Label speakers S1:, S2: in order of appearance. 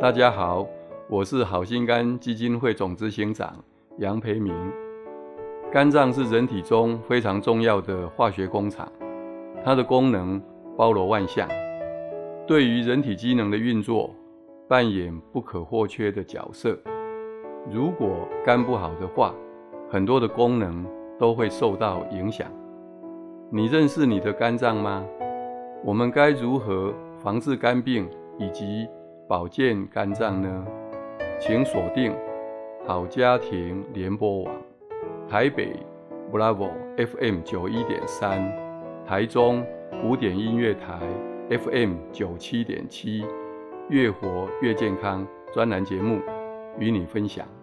S1: 大家好，我是好心肝基金会总执行长杨培明。肝脏是人体中非常重要的化学工厂，它的功能包罗万象，对于人体机能的运作扮演不可或缺的角色。如果肝不好的话，很多的功能都会受到影响。你认识你的肝脏吗？我们该如何防治肝病以及保健肝脏呢？请锁定好家庭联播网，台北 Bravo FM 91.3，台中古典音乐台 FM 97.7，越活越健康专栏节目与你分享。